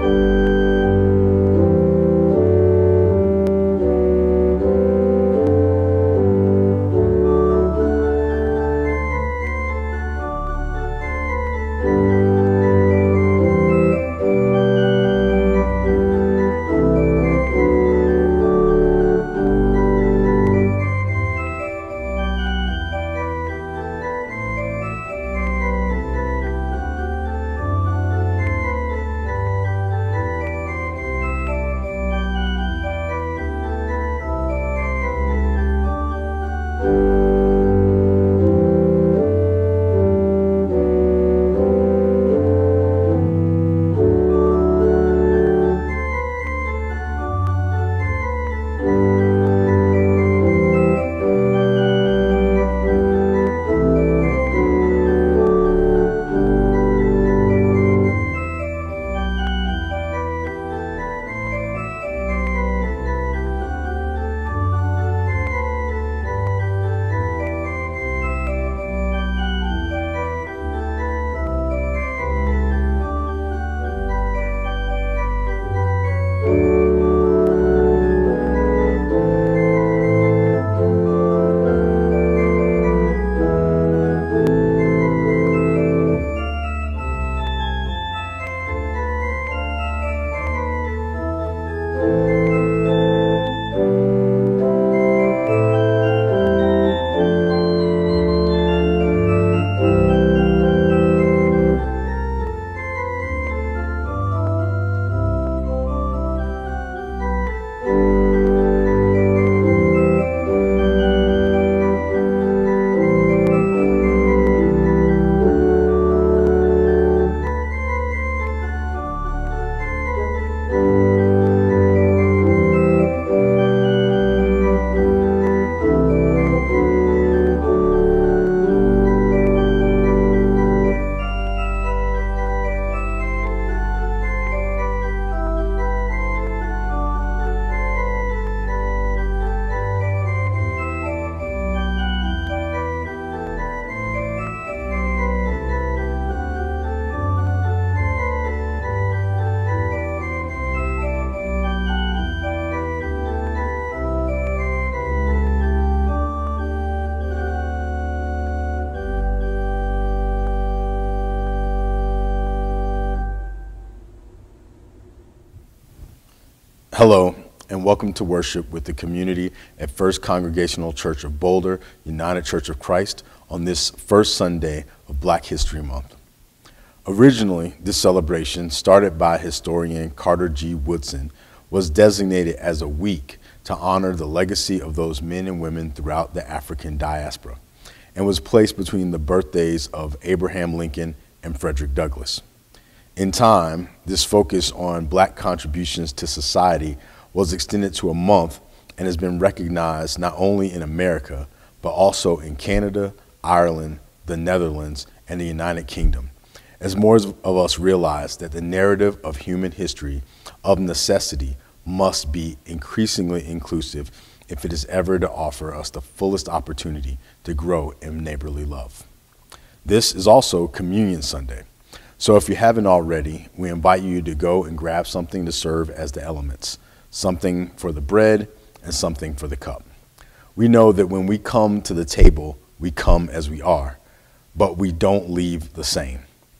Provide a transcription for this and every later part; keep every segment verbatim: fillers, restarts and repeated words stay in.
Hello, and welcome to worship with the community at First Congregational Church of Boulder, United Church of Christ, on this first Sunday of Black History Month. Originally, this celebration, started by historian Carter G. Woodson, was designated as a week to honor the legacy of those men and women throughout the African diaspora, and was placed between the birthdays of Abraham Lincoln and Frederick Douglass. In time, this focus on Black contributions to society was extended to a month and has been recognized not only in America, but also in Canada, Ireland, the Netherlands, and the United Kingdom, as more of us realize that the narrative of human history of necessity must be increasingly inclusive if it is ever to offer us the fullest opportunity to grow in neighborly love. This is also Communion Sunday. So if you haven't already, we invite you to go and grab something to serve as the elements, something for the bread and something for the cup. We know that when we come to the table, we come as we are, but we don't leave the same.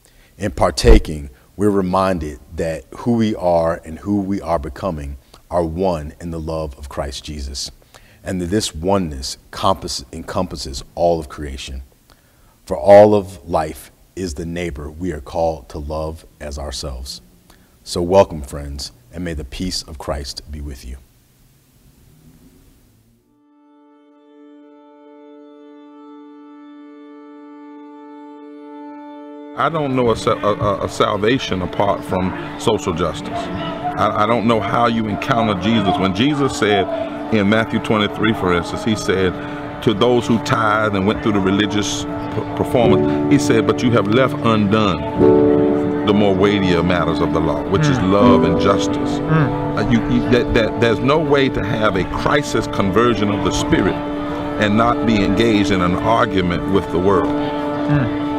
In partaking, we're reminded that who we are and who we are becoming are one in the love of Christ Jesus, and that this oneness encompasses all of creation. For all of life is the neighbor we are called to love as ourselves. So welcome, friends, and may the peace of Christ be with you. I don't know a, a, a salvation apart from social justice. I, I don't know how you encounter Jesus. When Jesus said in Matthew twenty-three, for instance, he said to those who tithe and went through the religious performance, he said, but you have left undone the more weightier matters of the law, which mm. is love and justice. Mm. Uh, you, you, that, that, there's no way to have a crisis conversion of the spirit and not be engaged in an argument with the world. Mm.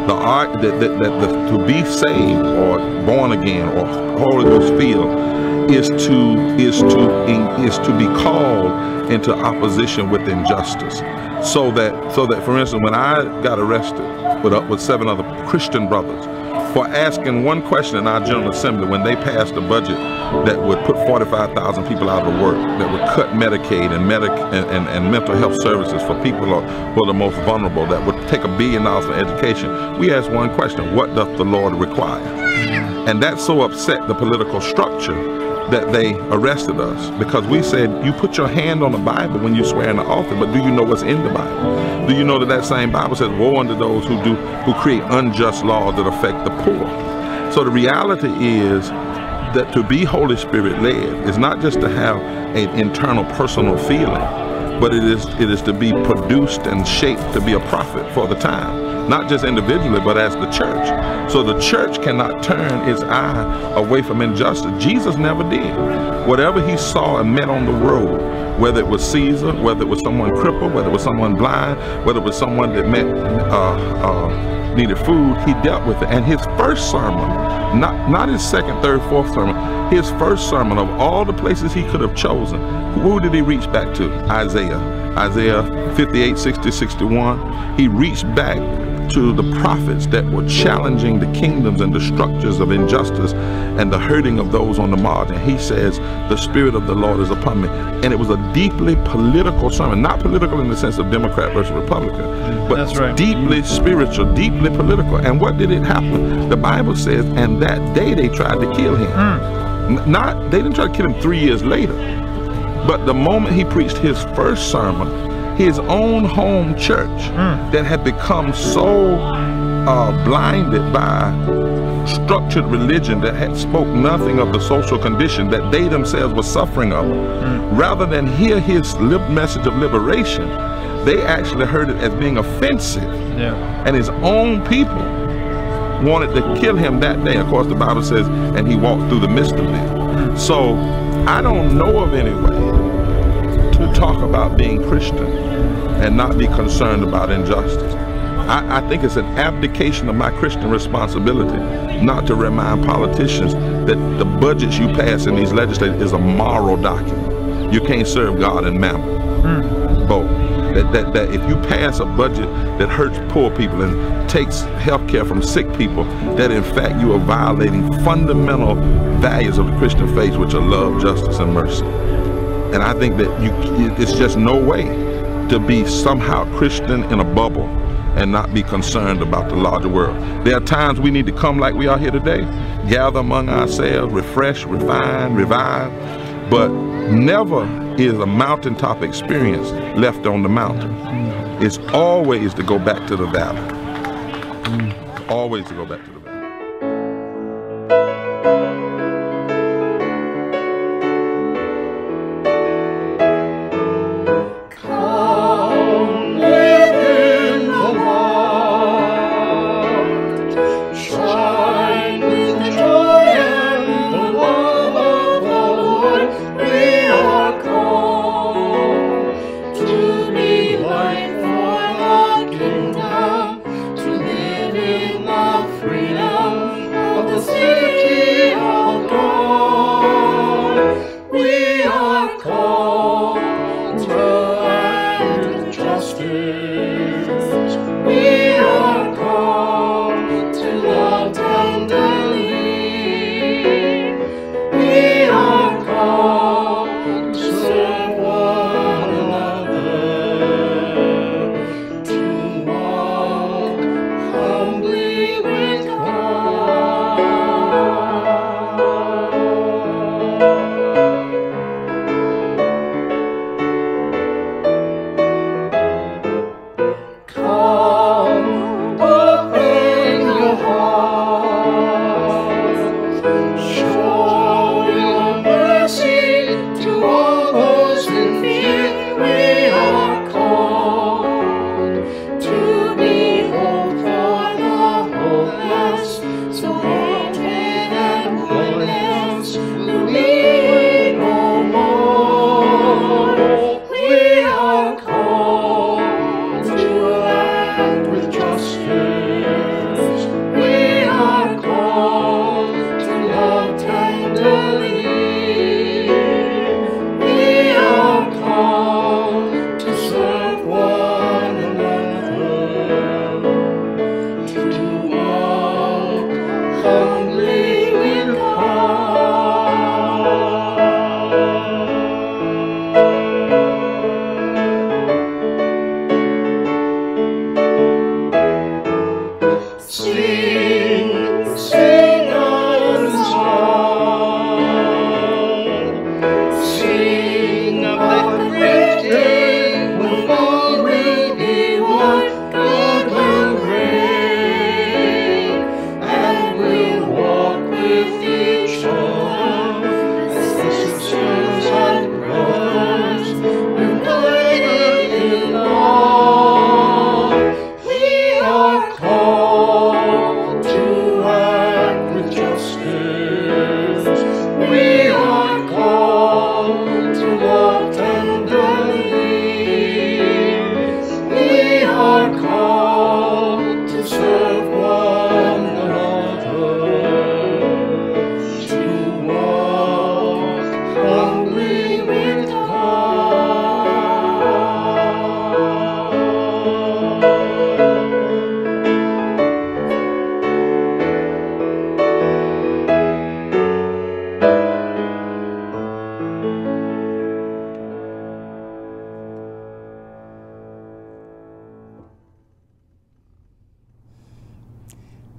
The art that, that, that the, to be saved or born again or Holy Ghost filled is to is to is to be called into opposition with injustice. So that so that for instance, when I got arrested with up with seven other Christian brothers for asking one question in our General Assembly when they passed a budget that would put forty-five thousand people out of work, that would cut Medicaid and, medic and, and, and mental health services for people who are, who are the most vulnerable, that would take a billion dollars for education. We asked one question: what doth the Lord require? And that so upset the political structure that they arrested us, because we said, you put your hand on the Bible when you swear in the altar, but do you know what's in the Bible? Do you know that that same Bible says, woe unto those who do who create unjust laws that affect the poor? So the reality is that to be Holy Spirit led is not just to have an internal personal feeling, but it is it is to be produced and shaped to be a prophet for the time, not just individually, but as the church. So the church cannot turn its eye away from injustice. Jesus never did. Whatever he saw and met on the road, whether it was Caesar, whether it was someone crippled, whether it was someone blind, whether it was someone that met, uh, uh, needed food, he dealt with it. And his first sermon, not, not his second, third, fourth sermon, his first sermon, of all the places he could have chosen, who did he reach back to? Isaiah. Isaiah fifty-eight, sixty, sixty-one. He reached back to the prophets that were challenging the kingdoms and the structures of injustice and the hurting of those on the margin. He says, the Spirit of the Lord is upon me. And it was a deeply political sermon, not political in the sense of Democrat versus Republican, but That's right. deeply spiritual, deeply political. And what did it happen? The Bible says, and that day they tried to kill him. Mm. Not, they didn't try to kill him three years later, but the moment he preached his first sermon, his own home church mm. that had become so uh, blinded by structured religion that had spoke nothing of the social condition that they themselves were suffering of. Mm. Rather than hear his lib message of liberation, they actually heard it as being offensive. Yeah. And his own people wanted to kill him that day. Of course, the Bible says, and he walked through the midst of them. Mm. So I don't know of any way to talk about being Christian and not be concerned about injustice. I, I think it's an abdication of my Christian responsibility not to remind politicians that the budgets you pass in these legislatures is a moral document. You can't serve God and mammon. Mm. Both. That, that, that if you pass a budget that hurts poor people and takes health care from sick people, that in fact you are violating fundamental values of the Christian faith, which are love, justice, and mercy. And I think that you, it's just no way to be somehow Christian in a bubble and not be concerned about the larger world. There are times we need to come like we are here today, gather among ourselves, refresh, refine, revive, but never is a mountaintop experience left on the mountain. It's always to go back to the valley. Always to go back to the valley. Free.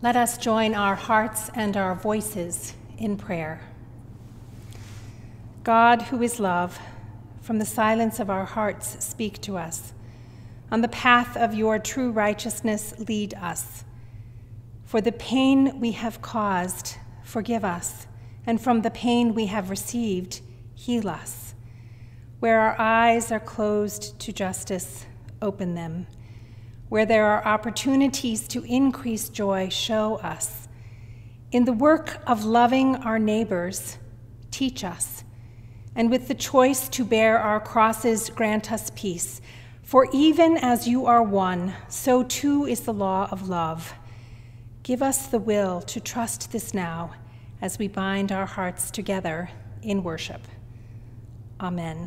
Let us join our hearts and our voices in prayer. God, who is love, from the silence of our hearts speak to us. On the path of your true righteousness lead us. For the pain we have caused, forgive us, and from the pain we have received, heal us. Where our eyes are closed to justice, open them. Where there are opportunities to increase joy, show us. In the work of loving our neighbors, teach us. And with the choice to bear our crosses, grant us peace. For even as you are one, so too is the law of love. Give us the will to trust this now as we bind our hearts together in worship. Amen.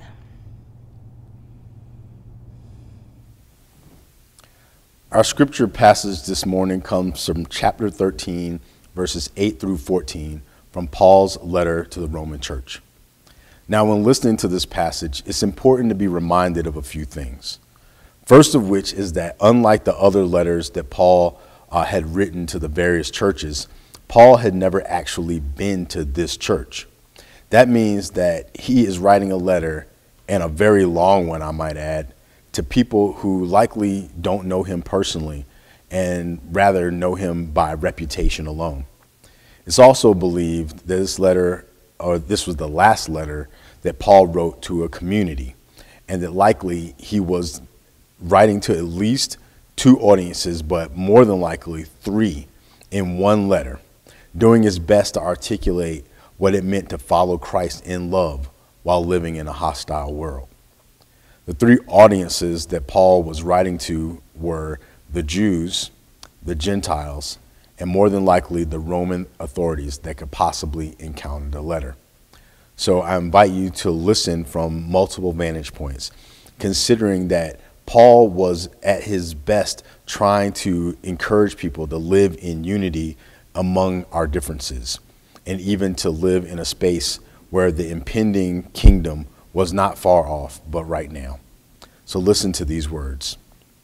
Our scripture passage this morning comes from chapter thirteen, verses eight through fourteen, from Paul's letter to the Roman church. Now, when listening to this passage, it's important to be reminded of a few things. First of which is that unlike the other letters that Paul uh, had written to the various churches, Paul had never actually been to this church. That means that he is writing a letter, and a very long one, I might add, to people who likely don't know him personally and rather know him by reputation alone. It's also believed that this letter, or this was the last letter that Paul wrote to a community, and that likely he was writing to at least two audiences, but more than likely three in one letter, doing his best to articulate what it meant to follow Christ in love while living in a hostile world. The three audiences that Paul was writing to were the Jews, the Gentiles, and more than likely the Roman authorities that could possibly encounter the letter. So I invite you to listen from multiple vantage points, considering that Paul was at his best trying to encourage people to live in unity among our differences, and even to live in a space where the impending kingdom was not far off, but right now. So listen to these words.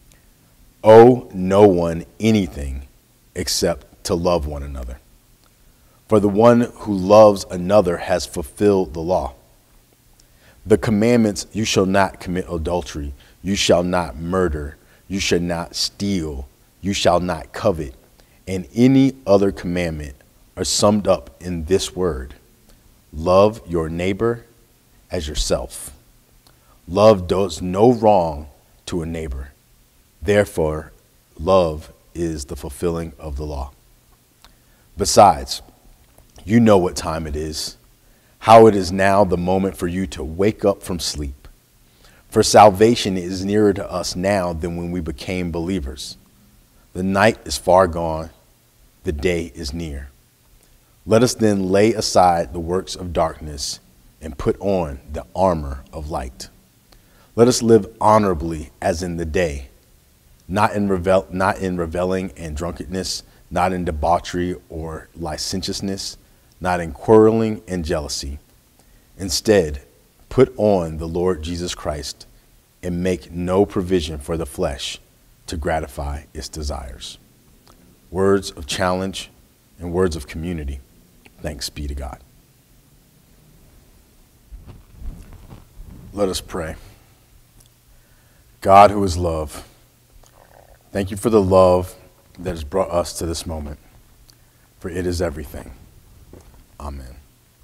Owe no one anything except to love one another. For the one who loves another has fulfilled the law. The commandments, you shall not commit adultery, you shall not murder, you shall not steal, you shall not covet, and any other commandment are summed up in this word: love your neighbor as yourself. Love does no wrong to a neighbor. Therefore, love is the fulfilling of the law. Besides, you know what time it is, how it is now the moment for you to wake up from sleep. For salvation is nearer to us now than when we became believers. The night is far gone, the day is near. Let us then lay aside the works of darkness and put on the armor of light. Let us live honorably as in the day, not in revel not in reveling and drunkenness, not in debauchery or licentiousness, not in quarreling and jealousy. Instead, put on the Lord Jesus Christ and make no provision for the flesh to gratify its desires. Words of challenge and words of community. Thanks be to God. Let us pray. God, who is love, thank you for the love that has brought us to this moment, for it is everything. Amen.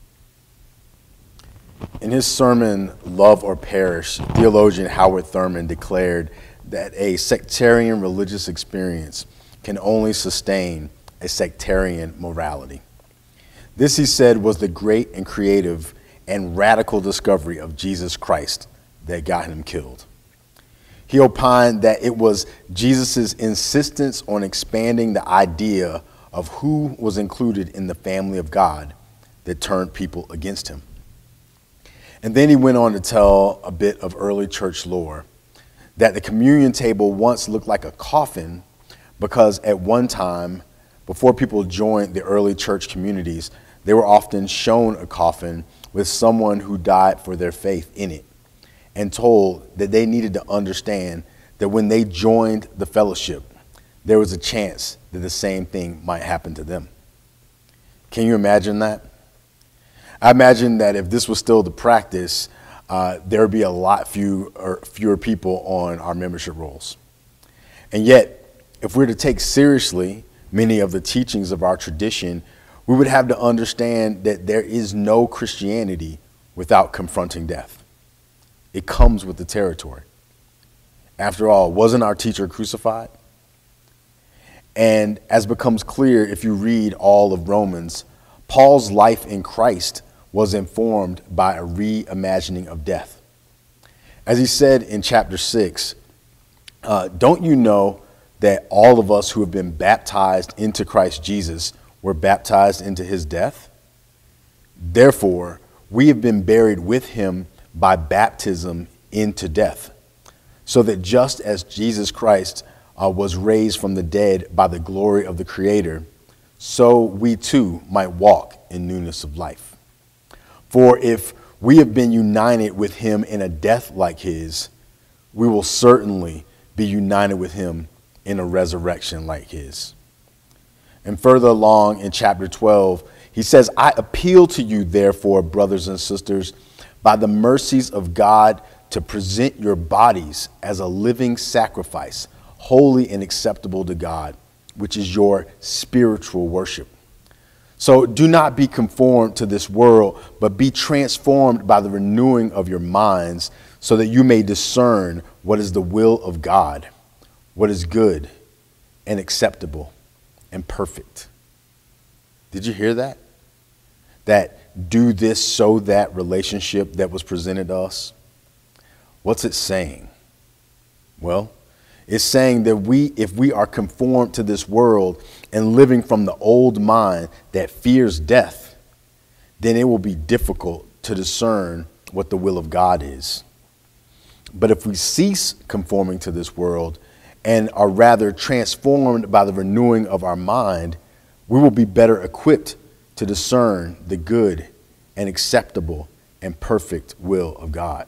In his sermon, Love or Perish, theologian Howard Thurman declared that a sectarian religious experience can only sustain a sectarian morality. This, he said, was the great and creative and radical discovery of Jesus Christ that got him killed. He opined that it was Jesus' insistence on expanding the idea of who was included in the family of God that turned people against him. And then he went on to tell a bit of early church lore, that the communion table once looked like a coffin because at one time, before people joined the early church communities, they were often shown a coffin with someone who died for their faith in it, and told that they needed to understand that when they joined the fellowship, there was a chance that the same thing might happen to them. Can you imagine that? I imagine that if this was still the practice, uh, there would be a lot few, or fewer people on our membership rolls. And yet, if we're to take seriously many of the teachings of our tradition, we would have to understand that there is no Christianity without confronting death. It comes with the territory. After all, wasn't our teacher crucified? And as becomes clear if you read all of Romans, Paul's life in Christ was informed by a reimagining of death. As he said in chapter six, uh, don't you know that all of us who have been baptized into Christ Jesus were baptized into his death? Therefore, we have been buried with him by baptism into death, so that just as Jesus Christ uh, was raised from the dead by the glory of the Creator, so we too might walk in newness of life. For if we have been united with him in a death like his, we will certainly be united with him in a resurrection like his. And further along in chapter twelve, he says, I appeal to you, therefore, brothers and sisters, by the mercies of God, to present your bodies as a living sacrifice, holy and acceptable to God, which is your spiritual worship. So do not be conformed to this world, but be transformed by the renewing of your minds, so that you may discern what is the will of God, what is good and acceptable and perfect. Did you hear that? That do this so that relationship that was presented to us. What's it saying? Well, it's saying that we, if we are conformed to this world and living from the old mind that fears death, then it will be difficult to discern what the will of God is. But if we cease conforming to this world and are rather transformed by the renewing of our mind, we will be better equipped to discern the good and acceptable and perfect will of God.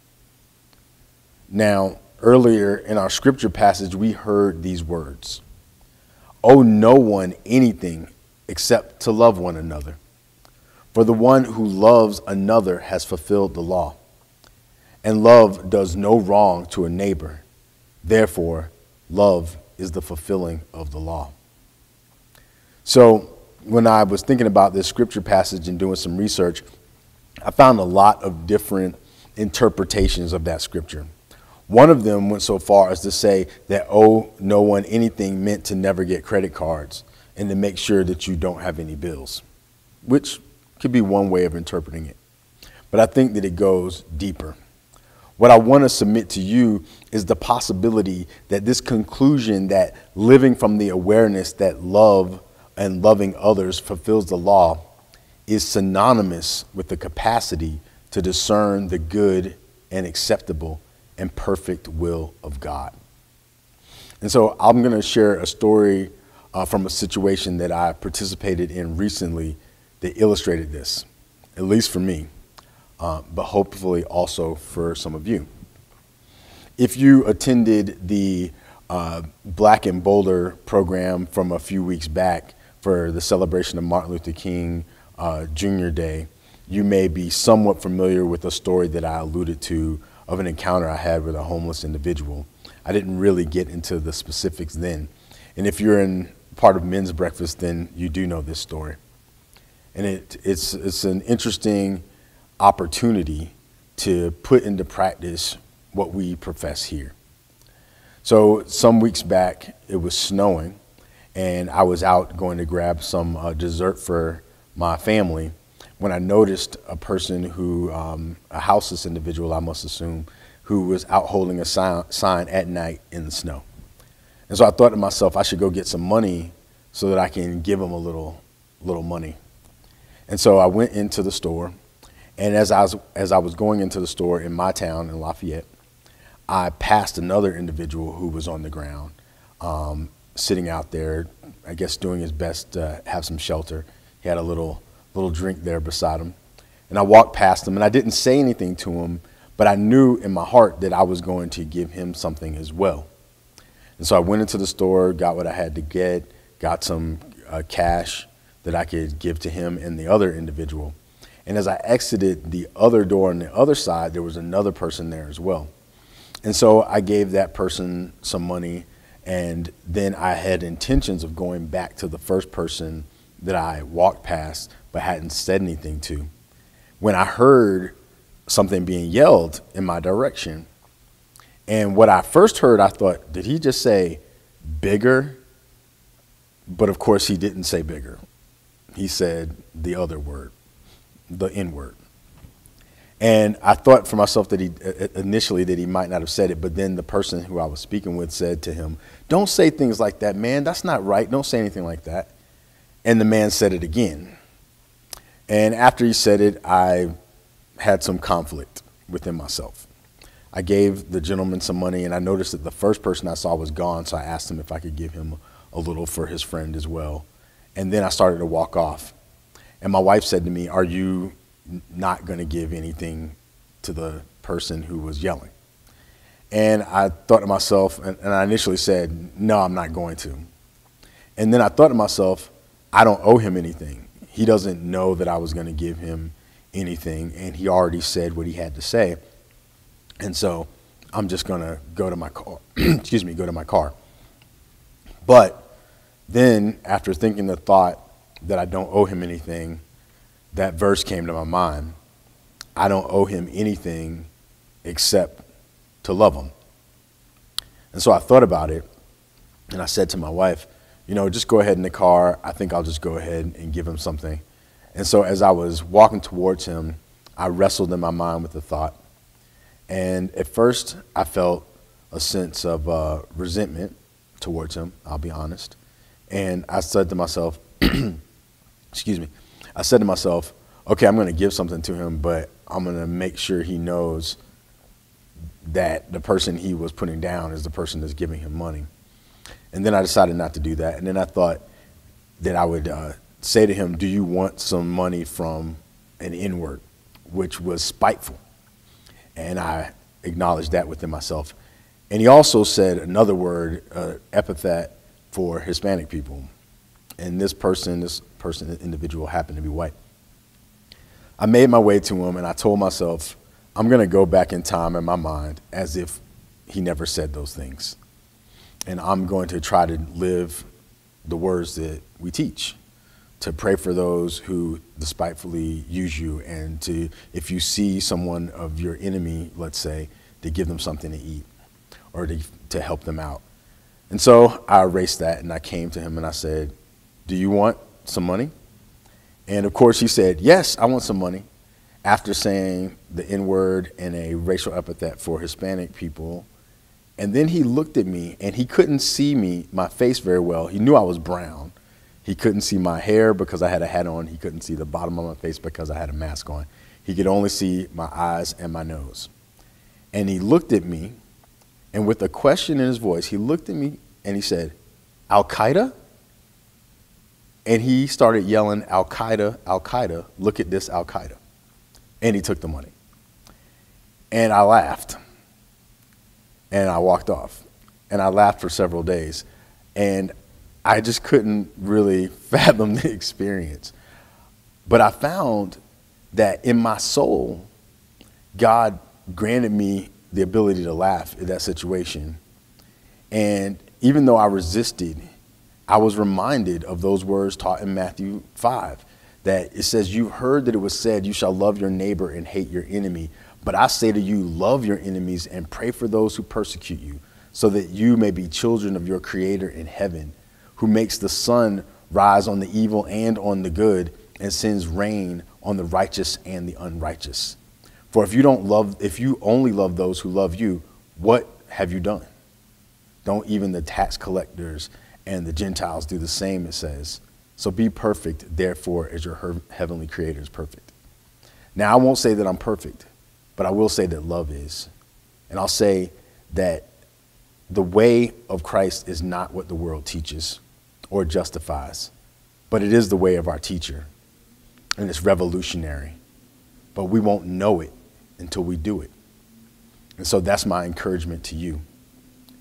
Now, earlier in our scripture passage, we heard these words, owe no one anything except to love one another. For the one who loves another has fulfilled the law. And love does no wrong to a neighbor. Therefore, love is the fulfilling of the law. So when I was thinking about this scripture passage and doing some research, I found a lot of different interpretations of that scripture. One of them went so far as to say that owe no one anything meant to never get credit cards and to make sure that you don't have any bills, which could be one way of interpreting it. But I think that it goes deeper. What I want to submit to you is the possibility that this conclusion that living from the awareness that love and loving others fulfills the law is synonymous with the capacity to discern the good and acceptable and perfect will of God. And so I'm going to share a story uh, from a situation that I participated in recently that illustrated this, at least for me, uh, but hopefully also for some of you. If you attended the uh, Black in Boulder program from a few weeks back for the celebration of Martin Luther King uh, Junior Day, you may be somewhat familiar with a story that I alluded to of an encounter I had with a homeless individual. I didn't really get into the specifics then. And if you're in part of Men's Breakfast, then you do know this story. And it, it's, it's an interesting opportunity to put into practice what we profess here. So some weeks back, it was snowing, and I was out going to grab some uh, dessert for my family when I noticed a person who, um, a houseless individual, I must assume, who was out holding a sign, sign at night in the snow. And so I thought to myself, I should go get some money so that I can give him a little, little money. And so I went into the store, and as I was, as I was going into the store in my town in Lafayette, I passed another individual who was on the ground, um, sitting out there, I guess doing his best to have some shelter. He had a little little drink there beside him. And I walked past him, and I didn't say anything to him, but I knew in my heart that I was going to give him something as well. And so I went into the store, got what I had to get, got some uh, cash that I could give to him and the other individual. And as I exited the other door on the other side, there was another person there as well. And so I gave that person some money, and then I had intentions of going back to the first person that I walked past but hadn't said anything to, when I heard something being yelled in my direction. And what I first heard, I thought, did he just say bigger? But of course he didn't say bigger. He said the other word, the N word. And I thought for myself that he initially that he might not have said it, but then the person who I was speaking with said to him, don't say things like that, man. That's not right. Don't say anything like that. And the man said it again. And after he said it, I had some conflict within myself. I gave the gentleman some money, and I noticed that the first person I saw was gone, so I asked him if I could give him a little for his friend as well. And then I started to walk off. And my wife said to me, are you not going to give anything to the person who was yelling? And I thought to myself, and, and I initially said, no, I'm not going to. And then I thought to myself, I don't owe him anything. He doesn't know that I was going to give him anything, and he already said what he had to say. And so I'm just going to go to my car, excuse me, go to my car. But then after thinking the thought that I don't owe him anything, that verse came to my mind. I don't owe him anything except to love him. And so I thought about it, and I said to my wife, you know, just go ahead in the car. I think I'll just go ahead and give him something. And so as I was walking towards him, I wrestled in my mind with the thought. And at first, I felt a sense of uh, resentment towards him, I'll be honest. And I said to myself, excuse me, I said to myself, okay, I'm going to give something to him, but I'm going to make sure he knows that the person he was putting down is the person that's giving him money. And then I decided not to do that. And then I thought that I would uh, say to him, do you want some money from an N-word, which was spiteful. And I acknowledged that within myself. And he also said another word, uh, epithet for Hispanic people. And this person, this person, this individual happened to be white. I made my way to him, and I told myself, I'm going to go back in time in my mind as if he never said those things. And I'm going to try to live the words that we teach, to pray for those who despitefully use you, and to, if you see someone of your enemy, let's say, to give them something to eat or to, to help them out. And so I erased that, and I came to him and I said, do you want some money? And of course he said, yes, I want some money. After saying the N-word and a racial epithet for Hispanic people. And then he looked at me, and he couldn't see me, my face very well. He knew I was brown. He couldn't see my hair because I had a hat on. He couldn't see the bottom of my face because I had a mask on. He could only see my eyes and my nose. And he looked at me, and with a question in his voice, he looked at me and he said, Al-Qaeda? And he started yelling, Al-Qaeda, Al-Qaeda, look at this Al-Qaeda. And he took the money. And I laughed. And I walked off. And I laughed for several days. And I just couldn't really fathom the experience. But I found that in my soul, God granted me the ability to laugh at that situation. And even though I resisted, I was reminded of those words taught in Matthew five, that it says, you heard that it was said, you shall love your neighbor and hate your enemy. But I say to you, love your enemies and pray for those who persecute you, so that you may be children of your Creator in heaven, who makes the sun rise on the evil and on the good, and sends rain on the righteous and the unrighteous. For if you don't love, if you only love those who love you, what have you done? Don't even the tax collectors and the Gentiles do the same, it says. So be perfect, therefore, as your heavenly Creator is perfect. Now, I won't say that I'm perfect, but I will say that love is. And I'll say that the way of Christ is not what the world teaches or justifies, but it is the way of our teacher. And it's revolutionary, but we won't know it until we do it. And so that's my encouragement to you.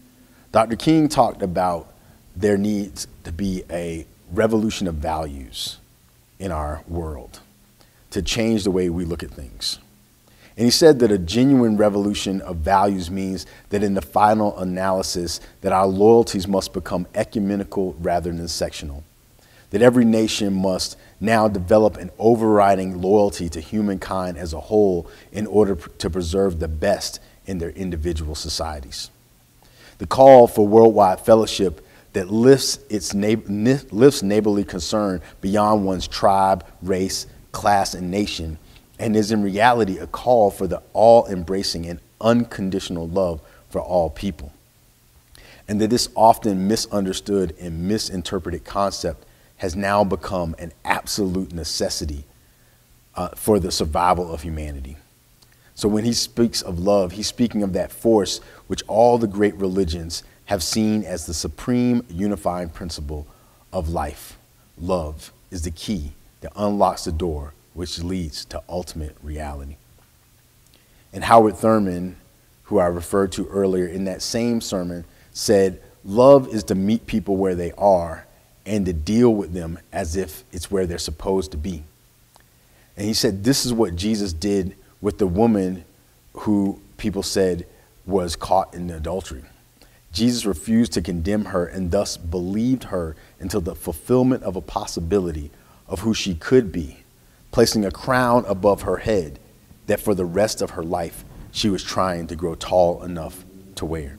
Doctor King talked about there needs to be a revolution of values in our world to change the way we look at things. And he said that a genuine revolution of values means that in the final analysis, that our loyalties must become ecumenical rather than sectional. That every nation must now develop an overriding loyalty to humankind as a whole in order to preserve the best in their individual societies. The call for worldwide fellowship that lifts its lifts neighborly concern beyond one's tribe, race, class, and nation, and is in reality a call for the all-embracing and unconditional love for all people. And that this often misunderstood and misinterpreted concept has now become an absolute necessity uh, for the survival of humanity. So when he speaks of love, he's speaking of that force which all the great religions have seen as the supreme unifying principle of life. Love is the key that unlocks the door which leads to ultimate reality. And Howard Thurman, who I referred to earlier in that same sermon, said, love is to meet people where they are and to deal with them as if it's where they're supposed to be. And he said, this is what Jesus did with the woman who people said was caught in adultery. Jesus refused to condemn her and thus believed her until the fulfillment of a possibility of who she could be, placing a crown above her head that for the rest of her life she was trying to grow tall enough to wear.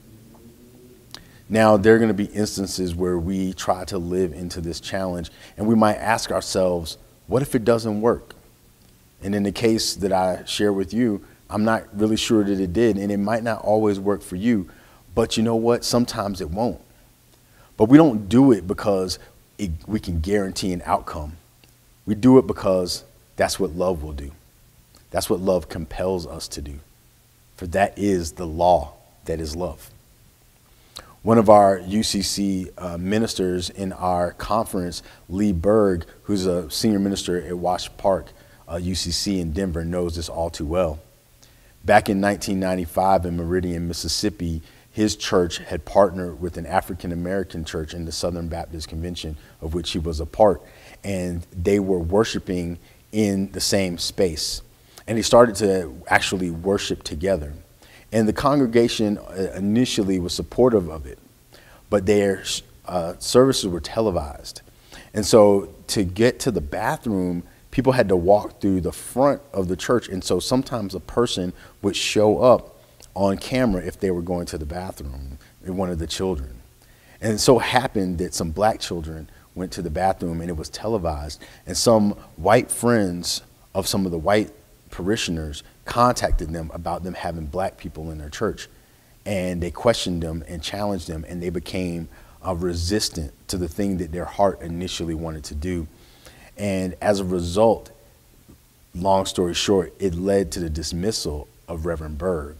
Now, there are going to be instances where we try to live into this challenge and we might ask ourselves, what if it doesn't work? And in the case that I share with you, I'm not really sure that it did, and it might not always work for you, but you know what? Sometimes it won't. But we don't do it because it, we can guarantee an outcome. We do it because that's what love will do. That's what love compels us to do. For that is the law that is love. One of our U C C uh, ministers in our conference, Lee Berg, who's a senior minister at Wash Park, uh, U C C in Denver, knows this all too well. Back in nineteen ninety-five in Meridian, Mississippi, his church had partnered with an African-American church in the Southern Baptist Convention, of which he was a part, and they were worshiping in the same space. And he started to actually worship together. And the congregation initially was supportive of it, but their uh, services were televised. And so to get to the bathroom, people had to walk through the front of the church. And so sometimes a person would show up on camera if they were going to the bathroom, one of the children. And it so happened that some black children went to the bathroom and it was televised. And some white friends of some of the white parishioners contacted them about them having black people in their church. And they questioned them and challenged them, and they became uh, resistant to the thing that their heart initially wanted to do. And as a result, long story short, it led to the dismissal of Reverend Berg.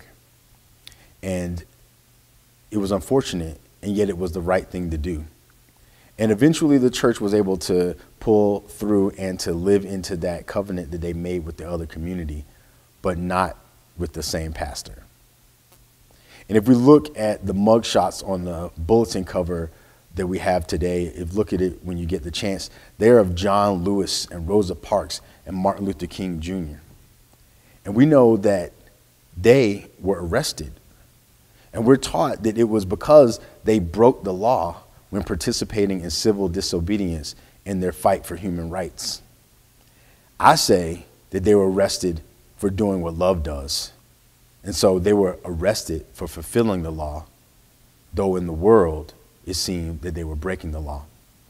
And it was unfortunate, and yet it was the right thing to do. And eventually the church was able to pull through and to live into that covenant that they made with the other community, but not with the same pastor. And if we look at the mugshots on the bulletin cover that we have today, if look at it when you get the chance, they're of John Lewis and Rosa Parks and Martin Luther King Junior And we know that they were arrested. And we're taught that it was because they broke the law when participating in civil disobedience in their fight for human rights. I say that they were arrested for doing what love does. And so they were arrested for fulfilling the law, though in the world it seemed that they were breaking the law.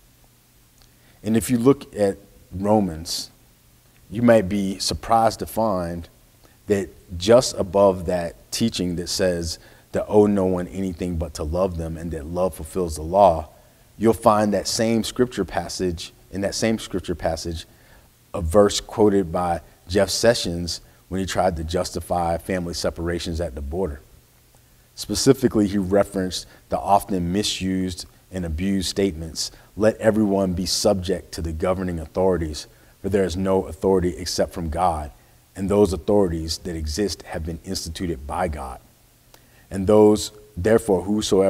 And if you look at Romans, you might be surprised to find that just above that teaching that says to owe no one anything but to love them and that love fulfills the law, you'll find that same scripture passage, in that same scripture passage, a verse quoted by Jeff Sessions when he tried to justify family separations at the border. Specifically, he referenced the often misused and abused statements, "Let everyone be subject to the governing authorities, for there is no authority except from God, and those authorities that exist have been instituted by God. And those, therefore, whosoever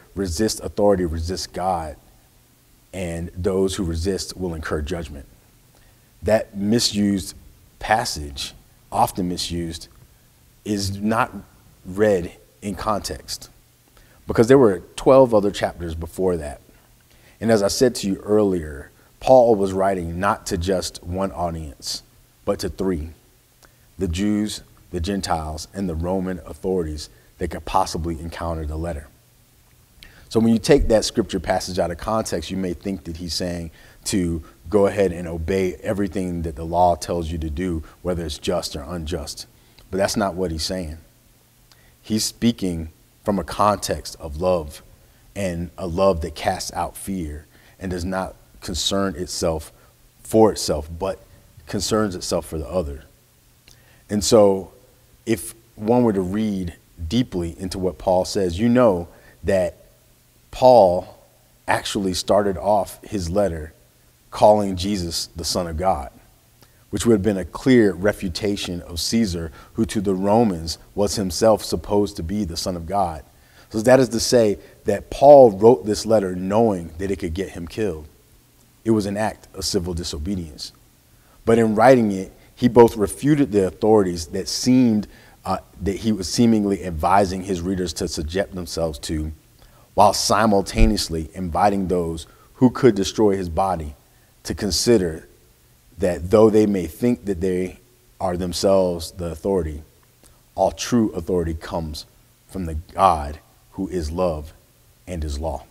resist authority, resist God, and those who resist will incur judgment. That misused passage, often misused, is not read in context, because there were twelve other chapters before that. And as I said to you earlier, Paul was writing not to just one audience, but to three: the Jews, the Gentiles, and the Roman authorities that could possibly encounter the letter. So when you take that scripture passage out of context, you may think that he's saying to go ahead and obey everything that the law tells you to do, whether it's just or unjust. But that's not what he's saying. He's speaking from a context of love, and a love that casts out fear and does not concern itself for itself, but concerns itself for the other. And so if one were to read deeply into what Paul says, you know that Paul actually started off his letter calling Jesus the Son of God, which would have been a clear refutation of Caesar, who to the Romans was himself supposed to be the Son of God. So that is to say that Paul wrote this letter knowing that it could get him killed. It was an act of civil disobedience. But in writing it, he both refuted the authorities that seemed uh, that he was seemingly advising his readers to subject themselves to, while simultaneously inviting those who could destroy his body to consider that though they may think that they are themselves the authority, all true authority comes from the God who is love and is law.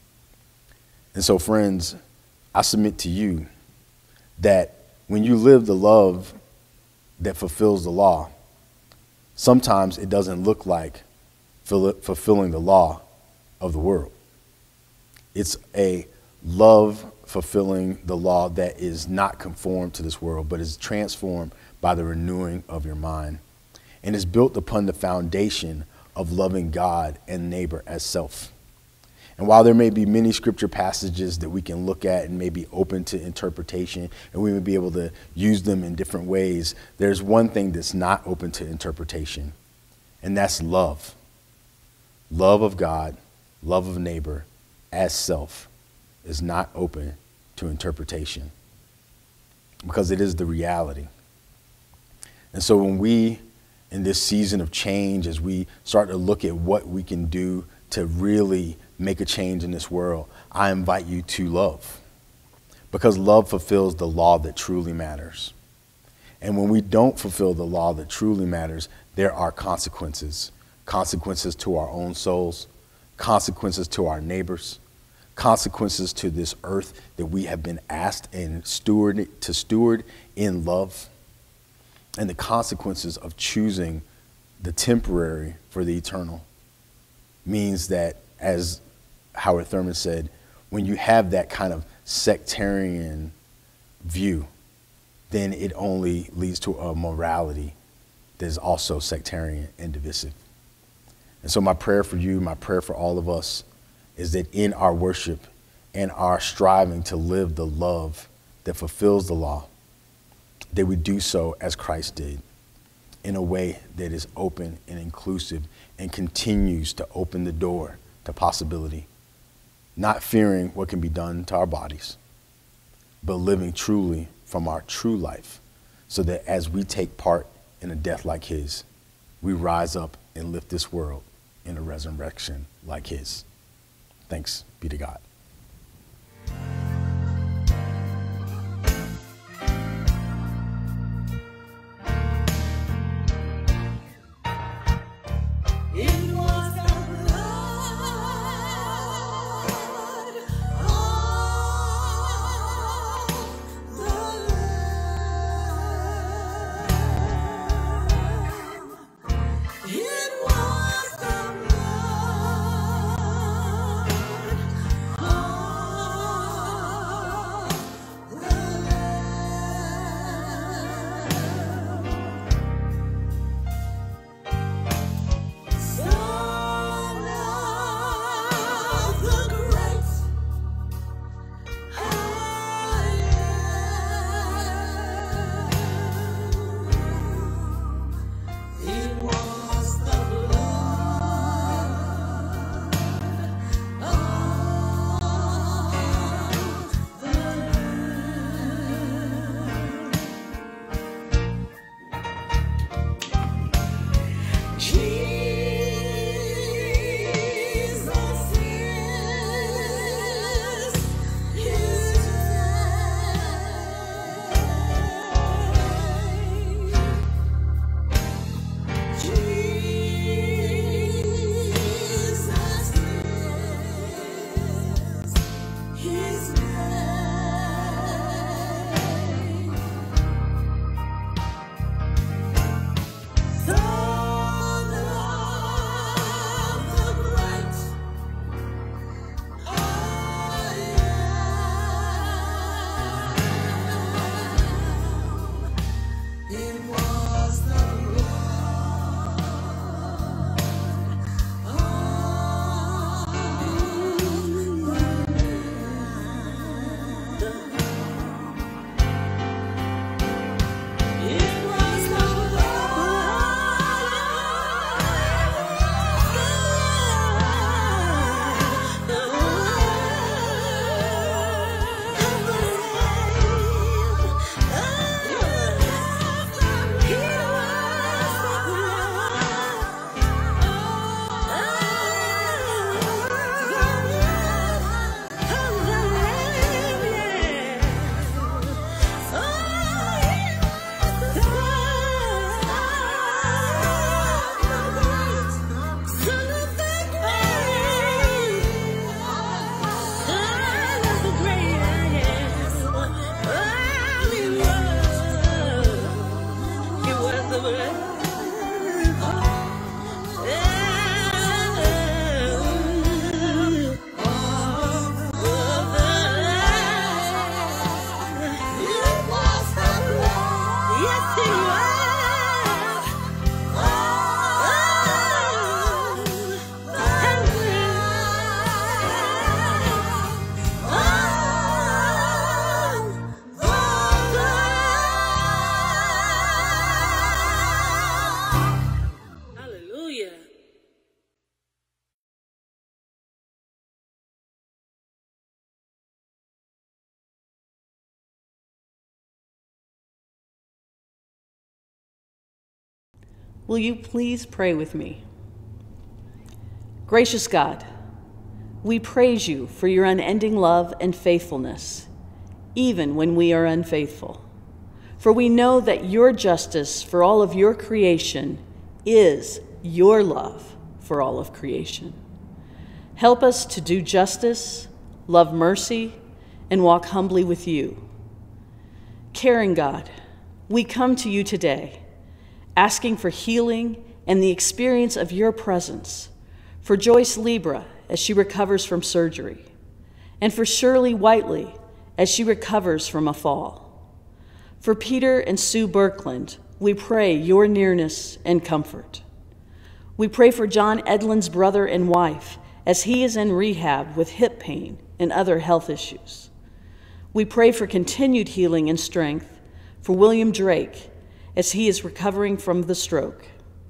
And so, friends, I submit to you that when you live the love that fulfills the law, sometimes it doesn't look like fulfilling the law of the world. It's a love fulfilling the law that is not conformed to this world, but is transformed by the renewing of your mind, and is built upon the foundation of loving God and neighbor as self. And while there may be many scripture passages that we can look at and may be open to interpretation, and we may be able to use them in different ways, there's one thing that's not open to interpretation, and that's love. Love of God, love of neighbor as self is not open to interpretation, because it is the reality. And so when we, in this season of change, as we start to look at what we can do to really make a change in this world, I invite you to love, because love fulfills the law that truly matters. And when we don't fulfill the law that truly matters, there are consequences, consequences to our own souls, consequences to our neighbors, consequences to this earth that we have been asked and steward to steward in love, and the consequences of choosing the temporary for the eternal means that, as Howard Thurman said, when you have that kind of sectarian view, then it only leads to a morality that is also sectarian and divisive. And so my prayer for you, my prayer for all of us, is that in our worship and our striving to live the love that fulfills the law, that we do so as Christ did, in a way that is open and inclusive and continues to open the door to possibility, not fearing what can be done to our bodies, but living truly from our true life, so that as we take part in a death like his, we rise up and lift this world in a resurrection like his. Thanks be to God. It was the blood Will you please pray with me? Gracious God, we praise you for your unending love and faithfulness, even when we are unfaithful. For we know that your justice for all of your creation is your love for all of creation. Help us to do justice, love mercy, and walk humbly with you. Caring God, we come to you today, asking for healing and the experience of your presence for Joyce Libra as she recovers from surgery, and for Shirley Whiteley as she recovers from a fall. For Peter and Sue Birkland, we pray your nearness and comfort. We pray for John Edlin's brother and wife as he is in rehab with hip pain and other health issues. We pray for continued healing and strength for William Drake as he is recovering from the stroke.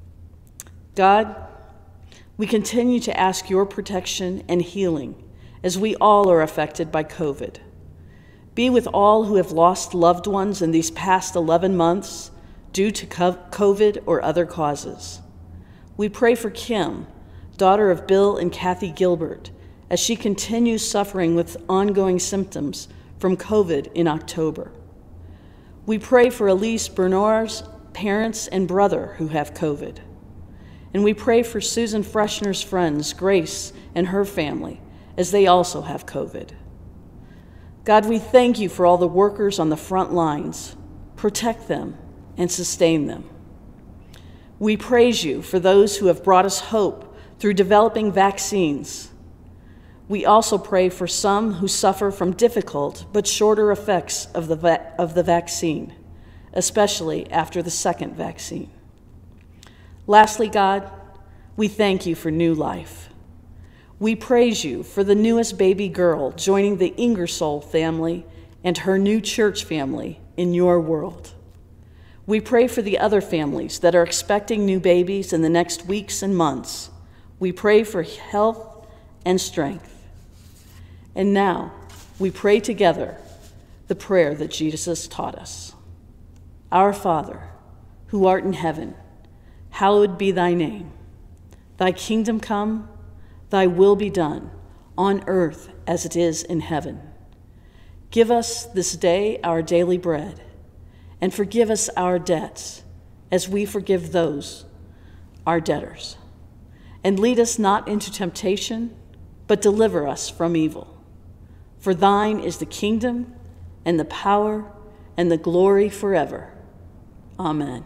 God, we continue to ask your protection and healing as we all are affected by COVID. Be with all who have lost loved ones in these past eleven months due to COVID or other causes. We pray for Kim, daughter of Bill and Kathy Gilbert, as she continues suffering with ongoing symptoms from COVID in October. We pray for Elise Bernard's parents and brother who have COVID. And we pray for Susan Freshner's friends, Grace and her family, as they also have COVID. God, we thank you for all the workers on the front lines. Protect them and sustain them. We praise you for those who have brought us hope through developing vaccines. We also pray for some who suffer from difficult but shorter effects of the, va- of the vaccine, especially after the second vaccine. Lastly, God, we thank you for new life. We praise you for the newest baby girl joining the Ingersoll family and her new church family in your world. We pray for the other families that are expecting new babies in the next weeks and months. We pray for health and strength. And now, we pray together the prayer that Jesus taught us. Our Father, who art in heaven, hallowed be thy name. Thy kingdom come, thy will be done, on earth as it is in heaven. Give us this day our daily bread, and forgive us our debts, as we forgive those, our debtors. And lead us not into temptation, but deliver us from evil. For thine is the kingdom, and the power, and the glory forever. Amen.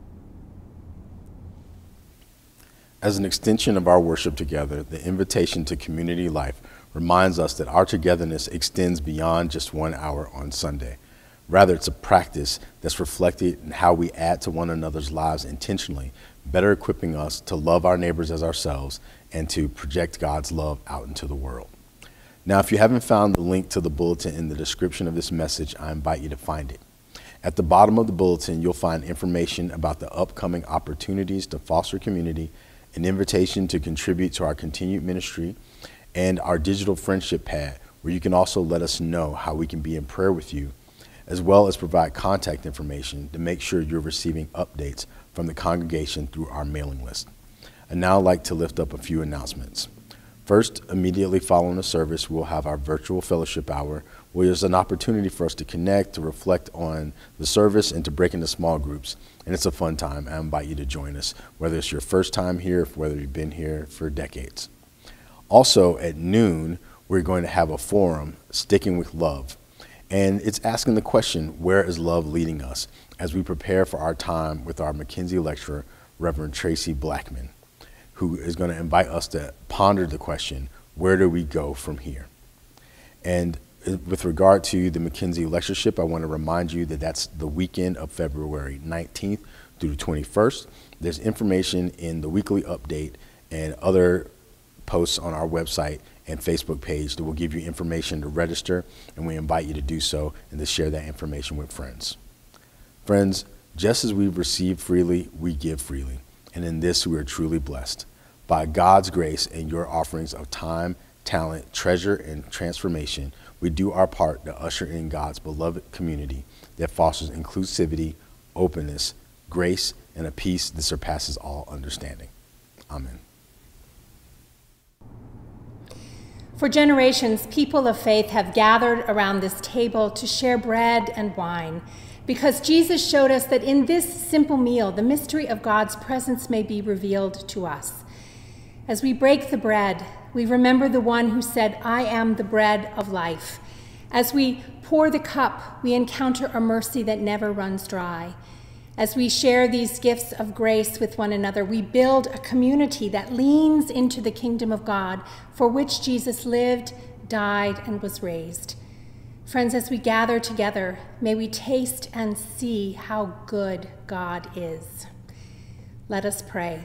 As an extension of our worship together, the invitation to community life reminds us that our togetherness extends beyond just one hour on Sunday. Rather, it's a practice that's reflected in how we add to one another's lives intentionally, better equipping us to love our neighbors as ourselves and to project God's love out into the world. Now, if you haven't found the link to the bulletin in the description of this message, I invite you to find it. At the bottom of the bulletin, you'll find information about the upcoming opportunities to foster community, an invitation to contribute to our continued ministry, and our digital friendship pad, where you can also let us know how we can be in prayer with you, as well as provide contact information to make sure you're receiving updates from the congregation through our mailing list. I'd now like to lift up a few announcements. First, immediately following the service, we'll have our virtual fellowship hour, where there's an opportunity for us to connect, to reflect on the service, and to break into small groups. And it's a fun time. I invite you to join us, whether it's your first time here, or whether you've been here for decades. Also, at noon, we're going to have a forum, Sticking with Love. And it's asking the question, where is love leading us, as we prepare for our time with our McKinsey lecturer, Reverend Tracy Blackman, who is going to invite us to ponder the question, where do we go from here? And with regard to the McKinsey lectureship, I want to remind you that that's the weekend of February nineteenth through the twenty-first. There's information in the weekly update and other posts on our website and Facebook page that will give you information to register, and we invite you to do so and to share that information with friends. Friends, just as we've received freely, we give freely, and in this we are truly blessed. By God's grace and your offerings of time, talent, treasure, and transformation, we do our part to usher in God's beloved community that fosters inclusivity, openness, grace, and a peace that surpasses all understanding. Amen. For generations, people of faith have gathered around this table to share bread and wine, because Jesus showed us that in this simple meal, the mystery of God's presence may be revealed to us. As we break the bread, we remember the one who said, "I am the bread of life." As we pour the cup, we encounter a mercy that never runs dry. As we share these gifts of grace with one another, we build a community that leans into the kingdom of God, for which Jesus lived, died, and was raised. Friends, as we gather together, may we taste and see how good God is. Let us pray.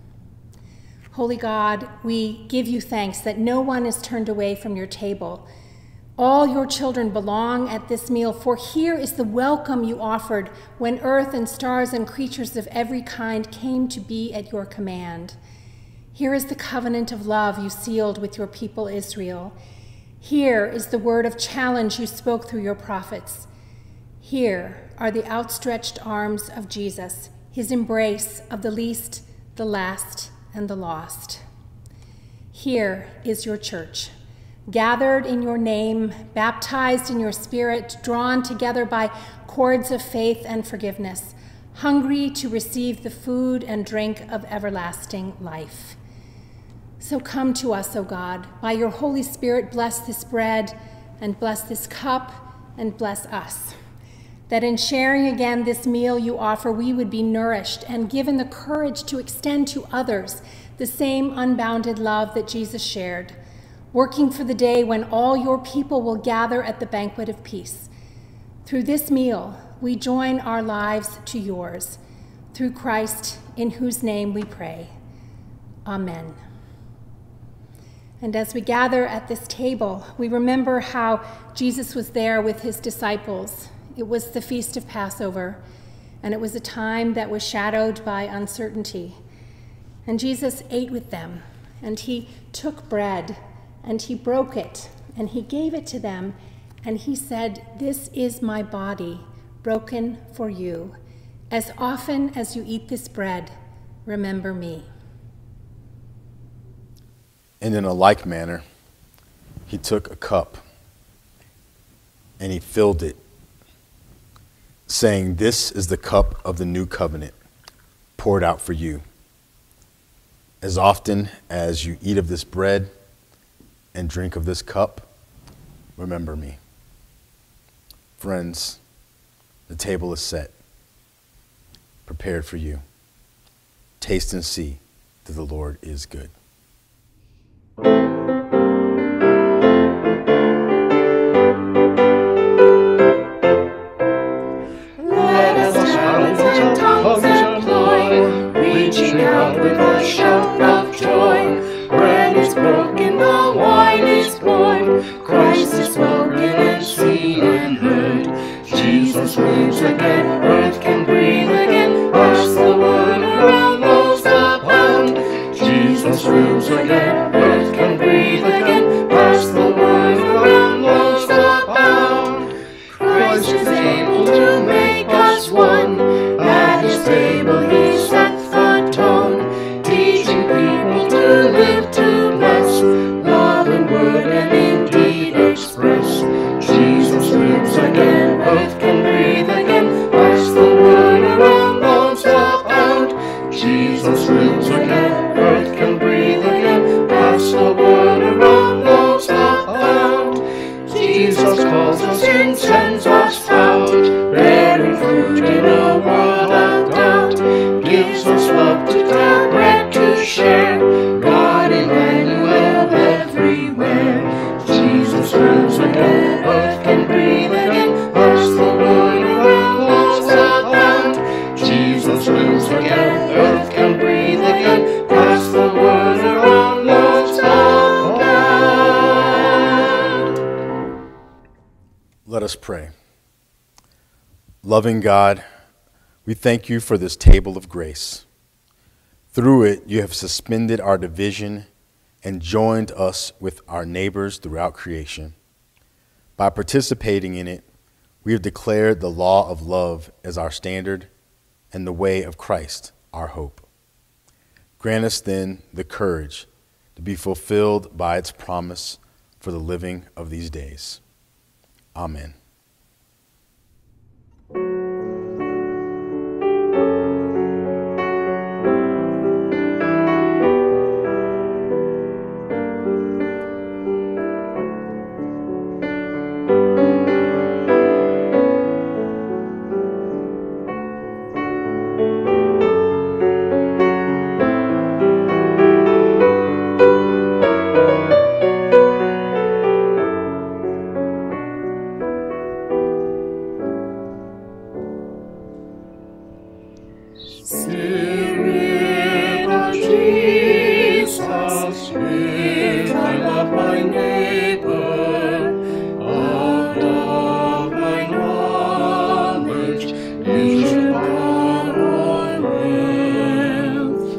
Holy God, we give you thanks that no one is turned away from your table. All your children belong at this meal, for here is the welcome you offered when earth and stars and creatures of every kind came to be at your command. Here is the covenant of love you sealed with your people Israel. Here is the word of challenge you spoke through your prophets. Here are the outstretched arms of Jesus, his embrace of the least, the last, and the lost. Here is your church, gathered in your name, baptized in your spirit, drawn together by cords of faith and forgiveness, hungry to receive the food and drink of everlasting life. So come to us, O God. By your Holy Spirit, bless this bread and bless this cup and bless us, that in sharing again this meal you offer, we would be nourished and given the courage to extend to others the same unbounded love that Jesus shared, working for the day when all your people will gather at the banquet of peace. Through this meal, we join our lives to yours. Through Christ, in whose name we pray. Amen. And as we gather at this table, we remember how Jesus was there with his disciples. It was the Feast of Passover, and it was a time that was shadowed by uncertainty. And Jesus ate with them, and he took bread, and he broke it, and he gave it to them, and he said, "This is my body, broken for you. As often as you eat this bread, remember me. And in a like manner, he took a cup and he filled it, saying, "This is the cup of the new covenant, poured out for you. As often as you eat of this bread and drink of this cup, remember me." Friends, the table is set, prepared for you. Taste and see that the Lord is good. Let us talents and tongues employ, reaching out with a shout of joy. Bread is broken, the wine is poured, Christ is spoken and seen and heard. Jesus lives again, earth can breathe again, pass the word around those abound. Jesus lives again, earth can breathe again, pass the word around those abound. Christ is able to make us one, at his table he set the tone, teaching people to live to bless, love and word and in deed express. Jesus lives again, earth can breathe again, pass the word around those abound. Jesus lives again, earth can breathe again, pass the word around those abound. Jesus calls us in, sends us out, bearing fruit in a world of doubt, gives us love to tell, bread to share, God Emmanuel everywhere. Jesus lives again, earth can breathe again, pass the word around those abound. Jesus lives again, earth can breathe again, pass the word around those abound. Let us pray. Loving God, we thank you for this table of grace. Through it, you have suspended our division and joined us with our neighbors throughout creation. By participating in it, we have declared the law of love as our standard and the way of Christ our hope. Grant us then the courage to be fulfilled by its promise for the living of these days. Amen. Spirit of Jesus, if I love my neighbor, of all my knowledge, leisure, power, or wealth,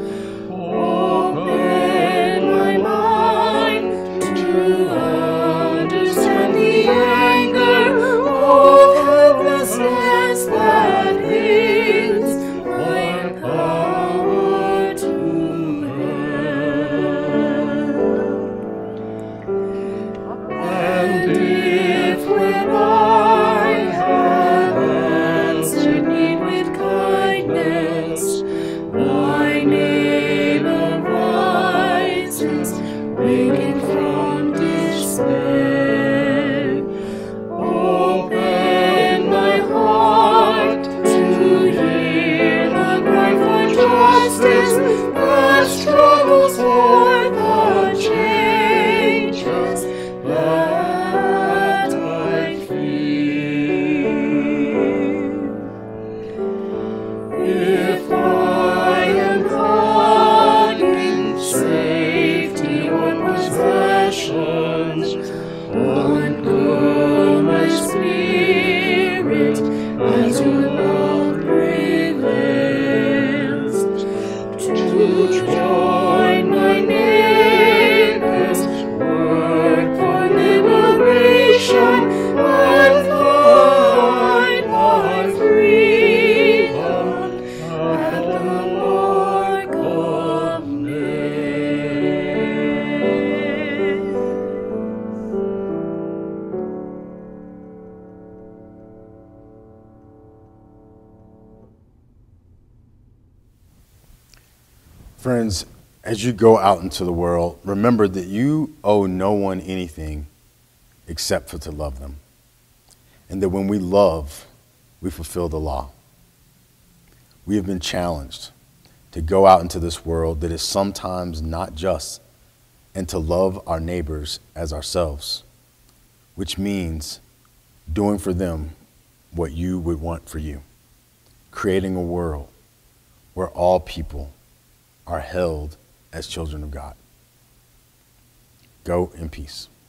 open my mind to understand the anger of helplessness that is my power to help. And if when I have answered need with kindness, my neighbor rises, waking from despair, open my heart to hear the cry for justice, the struggles for the changes that I feel. If I am caught in safety or possessions, undo my spirit as your love prevails. To Friends, as you go out into the world, remember that you owe no one anything except for to love them. And that when we love, we fulfill the law. We have been challenged to go out into this world that is sometimes not just, and to love our neighbors as ourselves, which means doing for them what you would want for you, creating a world where all people are held as children of God. Go in peace.